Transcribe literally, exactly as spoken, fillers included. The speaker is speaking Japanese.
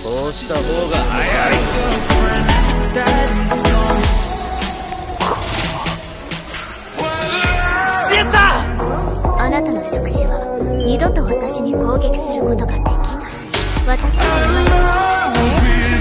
こうした方が早い。シエスタ！ あなたの触手は二度と私に攻撃することができない。私が生まれつき